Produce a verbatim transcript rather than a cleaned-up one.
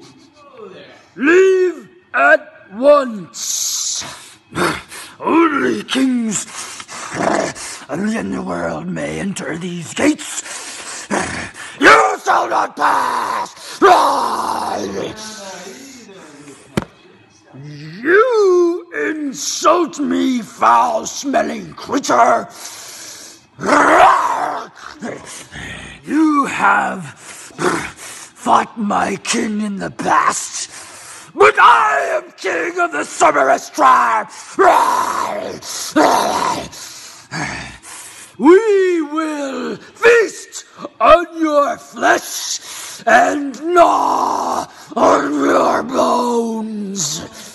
Leave at once. Only kings of the underworld may enter these gates. You shall not pass. You insult me, foul-smelling creature. You have fought my king in the past, but I am king of the Cerberus tribe. We will feast on your flesh and gnaw on your bones.